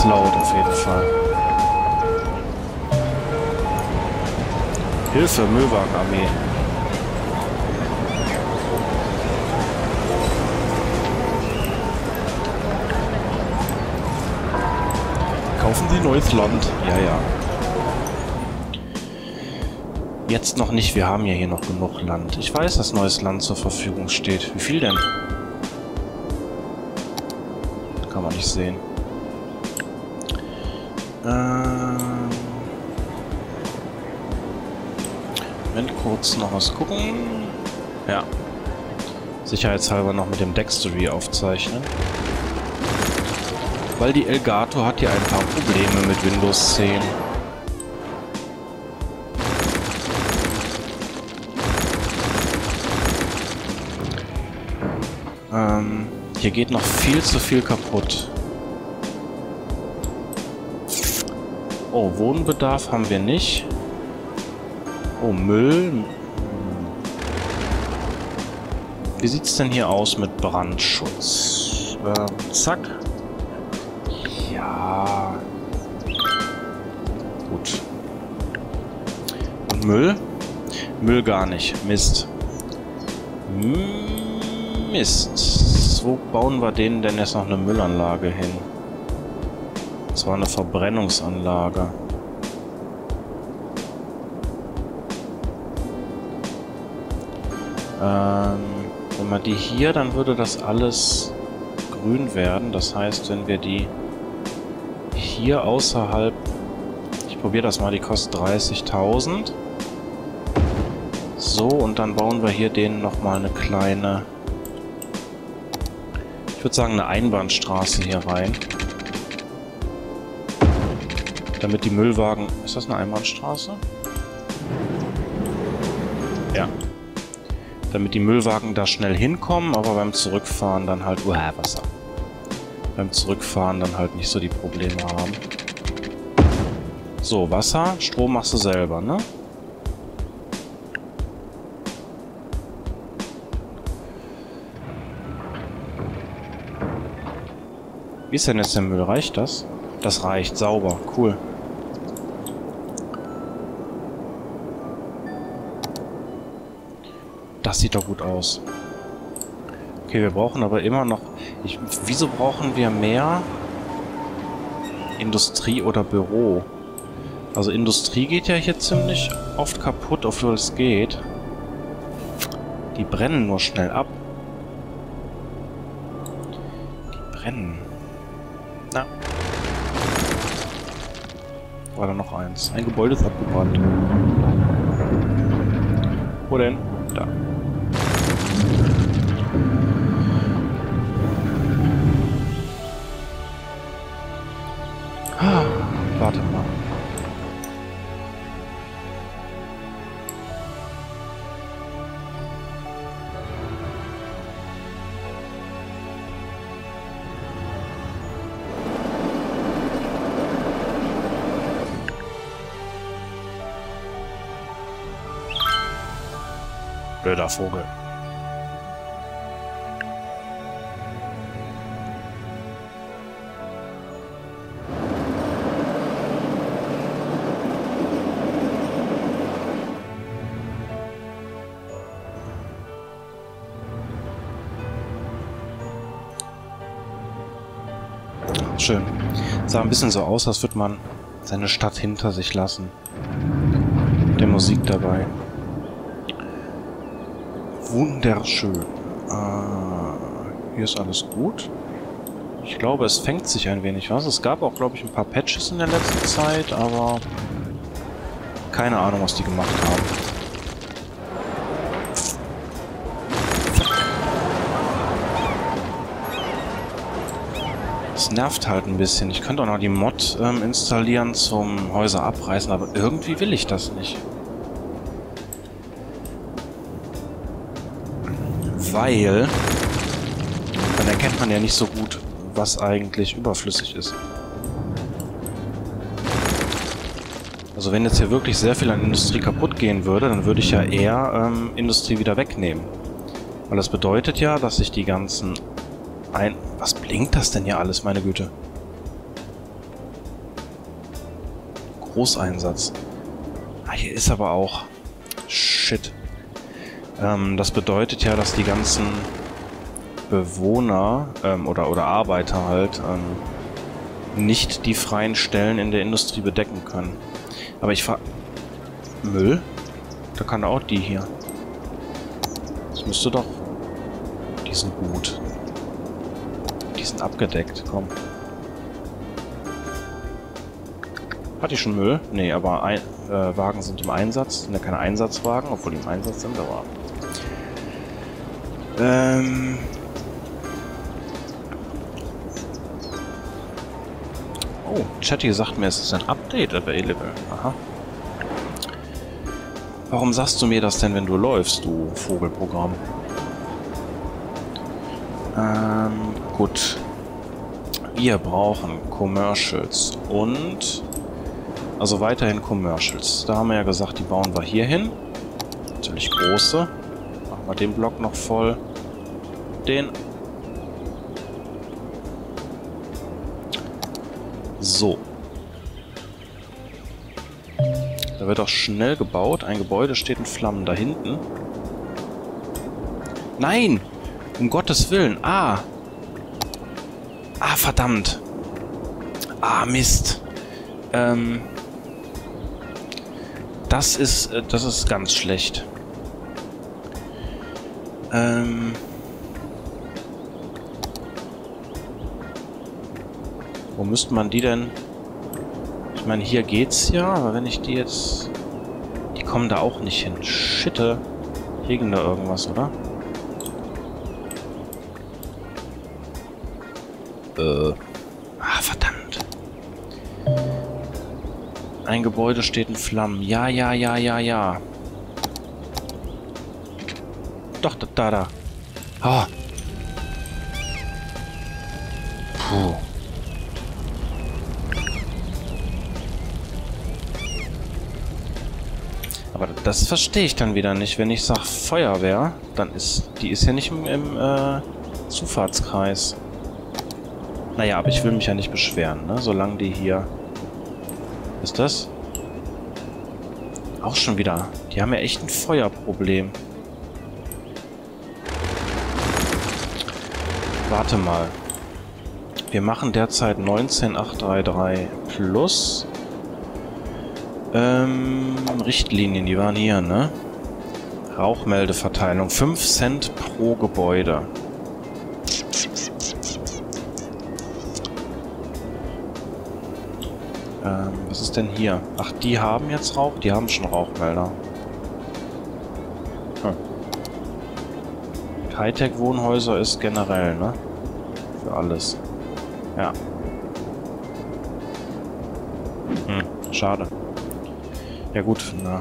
ist laut auf jeden Fall. Hilfe, Müllwagenarmee. Kaufen Sie neues Land. Ja, ja. Jetzt noch nicht, wir haben ja hier noch genug Land. Ich weiß, dass neues Land zur Verfügung steht. Wie viel denn? Kann man nicht sehen. Moment, kurz noch was gucken. Ja. Sicherheitshalber noch mit dem Dextery aufzeichnen. Weil die Elgato hat ja ein paar Probleme mit Windows 10. Hier geht noch viel zu viel kaputt. Oh, Wohnbedarf haben wir nicht. Oh, Müll. Wie sieht's denn hier aus mit Brandschutz? Zack. Ja. Gut. Und Müll? Müll gar nicht. Mist. Mist. Wo bauen wir denen denn jetzt noch eine Müllanlage hin? Das war eine Verbrennungsanlage. Wenn wir die hier, dann würde das alles grün werden. Das heißt, wenn wir die hier außerhalb... Ich probiere das mal, die kostet 30.000. So, und dann bauen wir hier denen nochmal eine kleine... Ich würde sagen, eine Einbahnstraße hier rein. Damit die Müllwagen... Ist das eine Einbahnstraße? Ja. Damit die Müllwagen da schnell hinkommen, aber beim Zurückfahren dann halt... Wasser. Beim Zurückfahren dann halt nicht so die Probleme haben. So, Wasser. Strom machst du selber, ne? Wie ist denn jetzt der Müll? Reicht das? Das reicht. Sauber. Cool. Das sieht doch gut aus. Okay, wir brauchen aber immer noch... wieso brauchen wir mehr Industrie oder Büro? Also Industrie geht ja hier ziemlich oft kaputt, obwohl es geht. Die brennen nur schnell ab. Die brennen. Na. War da noch eins? Ein Gebäude ist abgebrannt. Wo denn? Da. Warte mal. Blöder Vogel. Schön. Sah ein bisschen so aus, als würde man seine Stadt hinter sich lassen. Mit der Musik dabei. Wunderschön. Hier ist alles gut. Ich glaube, es fängt sich ein wenig was. Es gab auch, glaube ich, ein paar Patches in der letzten Zeit, aber keine Ahnung, was die gemacht haben. Es nervt halt ein bisschen. Ich könnte auch noch die Mod installieren zum Häuser abreißen, aber irgendwie will ich das nicht. Weil dann erkennt man ja nicht so gut, was eigentlich überflüssig ist. Also wenn jetzt hier wirklich sehr viel an Industrie kaputt gehen würde, dann würde ich ja eher Industrie wieder wegnehmen. Weil das bedeutet ja, dass ich die ganzen... Was blinkt das denn hier alles, meine Güte? Großeinsatz. Ah, hier ist aber auch... Shit. Das bedeutet ja, dass die ganzen Bewohner oder Arbeiter halt nicht die freien Stellen in der Industrie bedecken können. Aber ich frage... Müll? Da kann auch die hier. Das müsste doch... Die sind gut. Die sind abgedeckt, komm. Hat die schon Müll? Nee, aber Wagen sind im Einsatz. Sind ja keine Einsatzwagen, obwohl die im Einsatz sind, aber... Oh, Chatty sagt mir, es ist ein Update available. Aha. Warum sagst du mir das denn, wenn du läufst, du Vogelprogramm? Gut. Wir brauchen Commercials und... Also weiterhin Commercials. Da haben wir ja gesagt, die bauen wir hier hin. Natürlich große. Machen wir den Block noch voll. Den. So. Da wird auch schnell gebaut. Ein Gebäude steht in Flammen da hinten. Nein! Um Gottes Willen. Ah! Ah, verdammt. Ah, Mist. Das ist ganz schlecht. Wo müsste man die denn... Ich meine, hier geht's ja, aber wenn ich die jetzt... Die kommen da auch nicht hin. Schitte. Hier ging da irgendwas, oder? Ah, verdammt. Ein Gebäude steht in Flammen. Ja, ja, ja, ja, ja. Doch, da. Ah. Puh. Aber das verstehe ich dann wieder nicht. Wenn ich sage Feuerwehr, dann ist... Die ist ja nicht im Zufahrtskreis. Naja, aber ich will mich ja nicht beschweren, ne? Solange die hier... Ist das? Auch schon wieder. Die haben ja echt ein Feuerproblem. Warte mal. Wir machen derzeit 19833 plus Richtlinien, die waren hier, ne? Rauchmeldeverteilung. 5 Cent pro Gebäude. Was ist denn hier? Ach, die haben jetzt Rauch? Die haben schon Rauchmelder. Hightech-Wohnhäuser ist generell, ne? Für alles. Ja. Schade. Ja gut, na.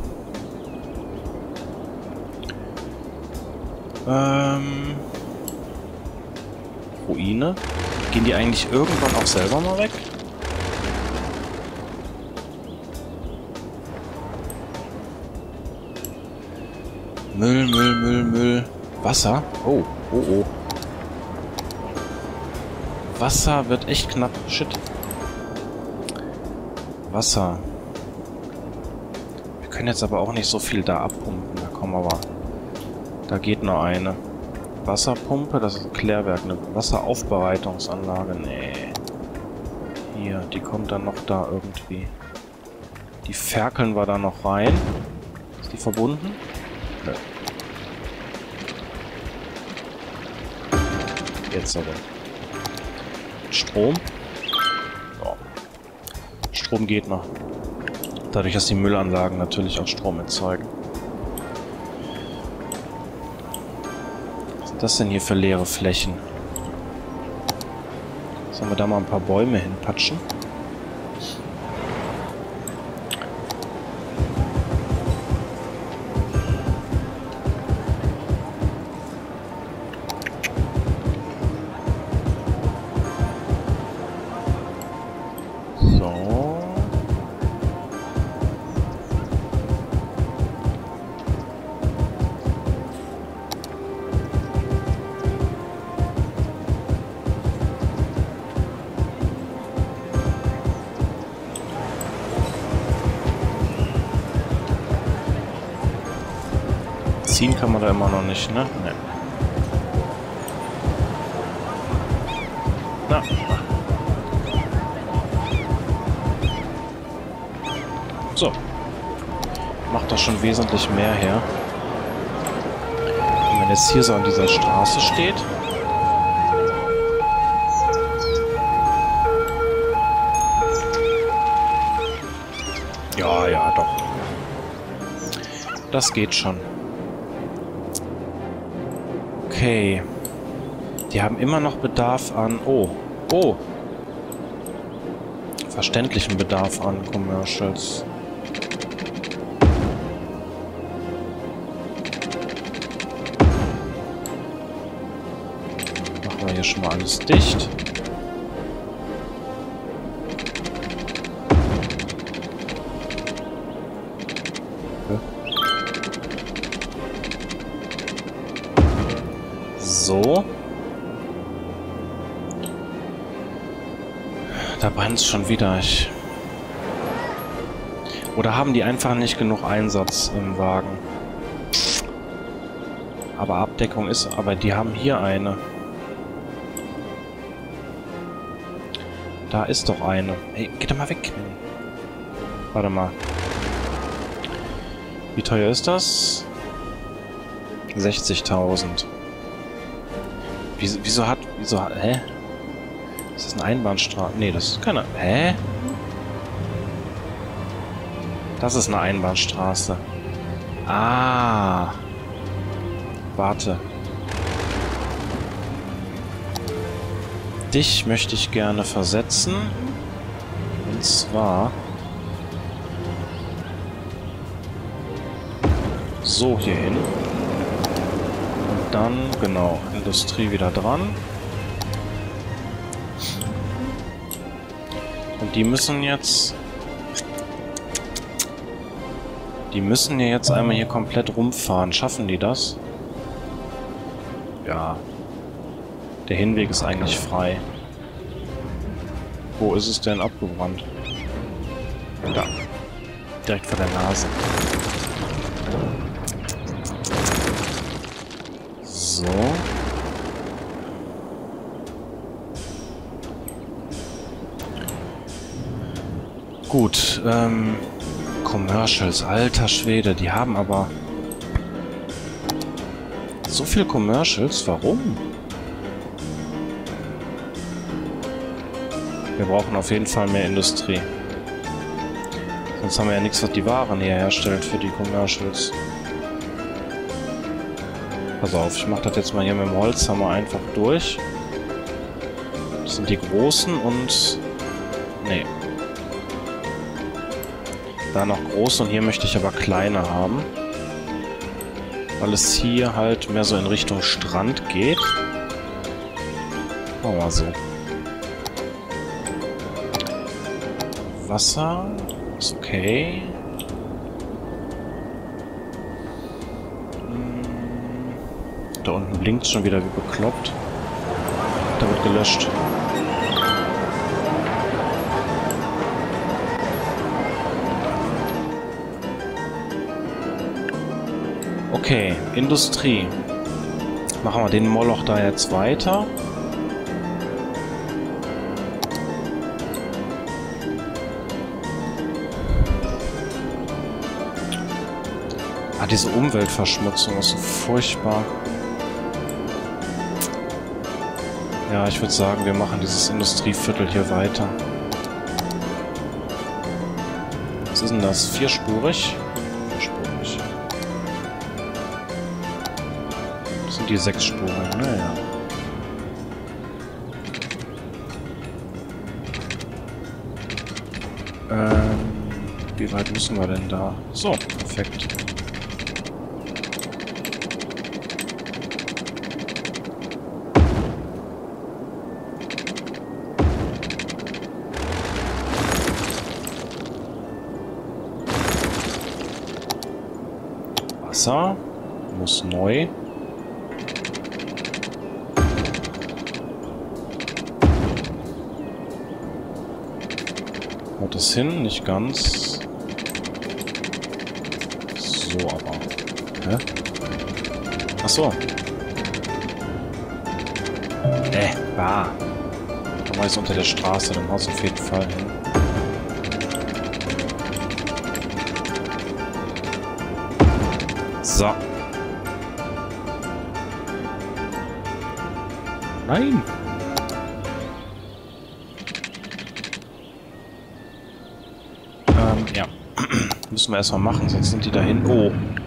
Ruine? Gehen die eigentlich irgendwann auch selber mal weg? Müll. Wasser? Oh. Wasser wird echt knapp. Shit. Wasser. Wir können jetzt aber auch nicht so viel da abpumpen. Da kommen aber... Da geht noch eine. Wasserpumpe, das ist ein Klärwerk. Eine Wasseraufbereitungsanlage. Nee. Hier, die kommt dann noch da irgendwie. Die ferkeln wir da noch rein. Ist die verbunden? Nö. Jetzt aber. Strom. Ja. Strom geht noch. Dadurch, dass die Müllanlagen natürlich auch Strom erzeugen. Was sind das denn hier für leere Flächen? Sollen wir da mal ein paar Bäume hinpatschen? Benzin kann man da immer noch nicht, ne? Ne. Na. So. Macht das schon wesentlich mehr her. Und wenn jetzt hier so an dieser Straße steht... Ja, ja, doch. Das geht schon. Okay. Die haben immer noch Bedarf an... Oh. Oh. Verständlichen Bedarf an Commercials. Machen wir hier schon mal alles dicht. So. Da brennt es schon wieder. Oder haben die einfach nicht genug Einsatz im Wagen? Aber Abdeckung ist... Aber die haben hier eine. Da ist doch eine. Hey, geh doch mal weg. Warte mal. Wie teuer ist das? 60.000. Wieso hat... Hä? Ist das eine Einbahnstraße? Nee, das ist keine... Hä? Das ist eine Einbahnstraße. Ah. Warte. Dich möchte ich gerne versetzen. Und zwar... So hier hin. Und dann, genau, Industrie wieder dran. Und die müssen jetzt... Die müssen ja jetzt einmal hier komplett rumfahren. Schaffen die das? Ja. Der Hinweg ist eigentlich frei. Wo ist es denn abgebrannt? Da. Direkt vor der Nase. So. Gut, Commercials, alter Schwede, die haben aber so viel Commercials, warum? Wir brauchen auf jeden Fall mehr Industrie. Sonst haben wir ja nichts, was die Waren hier herstellt für die Commercials. Pass auf, ich mache das jetzt mal hier mit dem Holzhammer einfach durch. Das sind die großen und... Nee. Da noch groß und hier möchte ich aber kleine haben. Weil es hier halt mehr so in Richtung Strand geht. Machen wir mal so. Wasser ist okay. Da unten blinkt schon wieder wie bekloppt. Da wird gelöscht. Okay, Industrie. Machen wir den Moloch da jetzt weiter. Ah, diese Umweltverschmutzung ist so furchtbar. Ja, ich würde sagen, wir machen dieses Industrieviertel hier weiter. Was ist denn das? Vierspurig? Vierspurig. Das sind die 6 Spuren, naja. Wie weit müssen wir denn da? So, perfekt. Wasser muss neu. Haut das hin? Nicht ganz. So, aber. Hä? Achso. Bah. Dann war es unter der Straße, dann haut es auf jeden Fall hin. So. Nein! Ja. Müssen wir erstmal machen, sonst sind die da hin. Oh.